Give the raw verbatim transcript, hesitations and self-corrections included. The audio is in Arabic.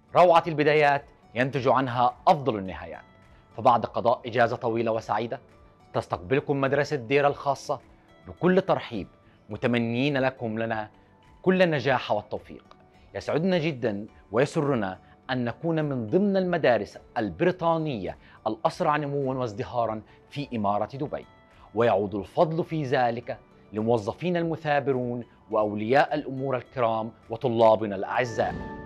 روعة البدايات ينتج عنها أفضل النهايات. فبعد قضاء إجازة طويلة وسعيدة، تستقبلكم مدرسة ديرة الخاصة بكل ترحيب، متمنين لكم لنا كل النجاح والتوفيق. يسعدنا جدا ويسرنا أن نكون من ضمن المدارس البريطانية الأسرع نمواً وازدهاراً في إمارة دبي، ويعود الفضل في ذلك لموظفينا المثابرون وأولياء الأمور الكرام وطلابنا الأعزاء.